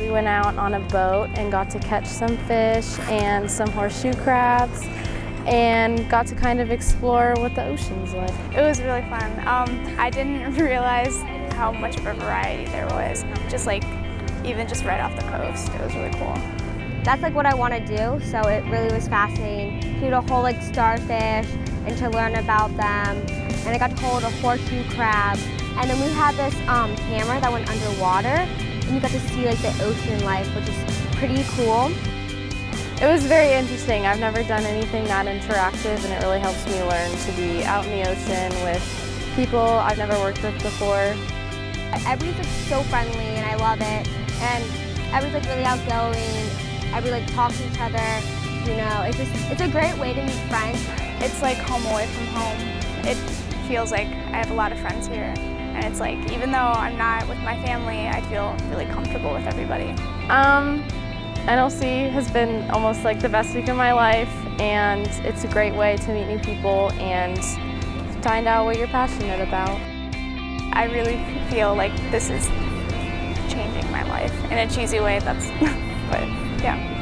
We went out on a boat and got to catch some fish and some horseshoe crabs and got to kind of explore what the ocean's like. It was really fun. I didn't realize how much of a variety there was, even just right off the coast. It was really cool. That's like what I want to do, so it really was fascinating to do the whole like starfish and to learn about them. And I got to hold a horseshoe crab. And then we had this camera that went underwater, and you got to see like the ocean life, which is pretty cool. It was very interesting. I've never done anything that interactive, and it really helps me learn to be out in the ocean with people I've never worked with before. Everybody's like so friendly, and I love it. And everybody's like really outgoing. Everybody like talks to each other. You know, it's a great way to meet friends. It's like home away from home. It feels like I have a lot of friends here. And it's like, even though I'm not with my family, I feel really comfortable with everybody. NLC has been almost like the best week of my life, and it's a great way to meet new people and find out what you're passionate about. I really feel like this is changing my life in a cheesy way, but yeah.